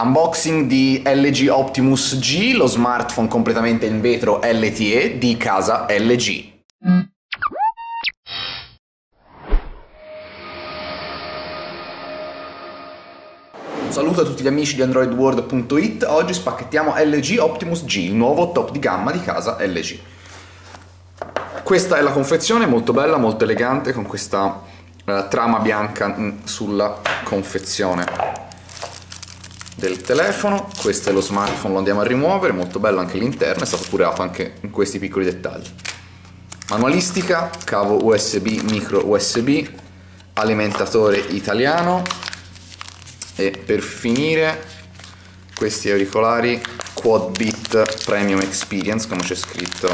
Unboxing di LG Optimus G, lo smartphone completamente in vetro LTE di casa LG. Un saluto a tutti gli amici di AndroidWorld.it. Oggi spacchettiamo LG Optimus G, il nuovo top di gamma di casa LG. Questa è la confezione, molto bella, molto elegante, con questa trama bianca sulla confezione del telefono. Questo è lo smartphone, lo andiamo a rimuovere, molto bello anche l'interno, è stato curato anche in questi piccoli dettagli. Manualistica, cavo USB, micro USB, alimentatore italiano e per finire questi auricolari Quad-Bit Premium Experience, come c'è scritto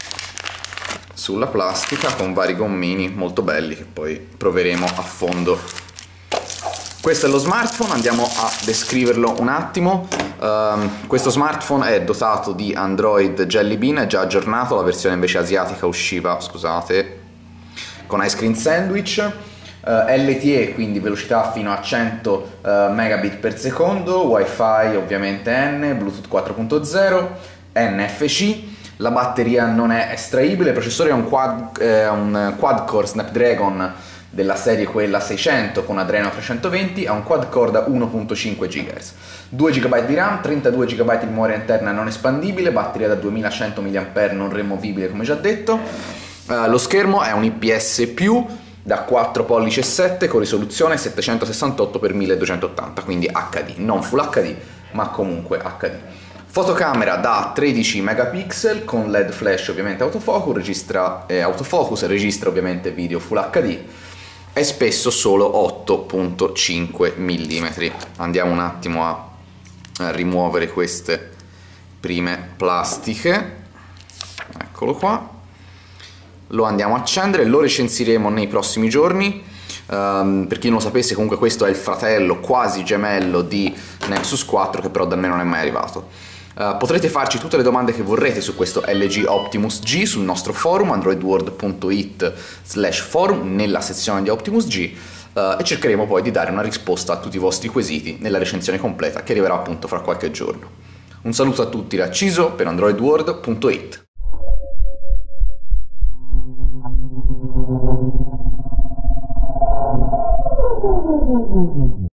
sulla plastica, con vari gommini molto belli che poi proveremo a fondo. Questo è lo smartphone, andiamo a descriverlo un attimo. Questo smartphone è dotato di Android Jelly Bean, è già aggiornato, la versione invece asiatica usciva, scusate, con Ice Cream Sandwich. LTE, quindi velocità fino a 100 megabit per secondo, Wi-Fi ovviamente N, Bluetooth 4.0, NFC. La batteria non è estraibile, il processore è un quad-core Snapdragon della serie quella 600 con Adreno 320, ha un quad-core da 1.5 GHz, 2 GB di RAM, 32 GB di memoria interna non espandibile, batteria da 2100 mAh non removibile come già detto. Lo schermo è un IPS+, da 4 pollici e 7 con risoluzione 768x1280, quindi HD, non Full HD ma comunque HD. Fotocamera da 13 megapixel con LED flash ovviamente autofocus, registra ovviamente video Full HD e spesso solo 8.5 mm. Andiamo un attimo a rimuovere queste prime plastiche, eccolo qua. Lo andiamo a accendere, lo recensiremo nei prossimi giorni. Per chi non lo sapesse, comunque questo è il fratello quasi gemello di Nexus 4, che però da me non è mai arrivato. Potrete farci tutte le domande che vorrete su questo LG Optimus G sul nostro forum androidworld.it/forum nella sezione di Optimus G e cercheremo poi di dare una risposta a tutti i vostri quesiti nella recensione completa che arriverà appunto fra qualche giorno. Un saluto a tutti da Ciso per androidworld.it.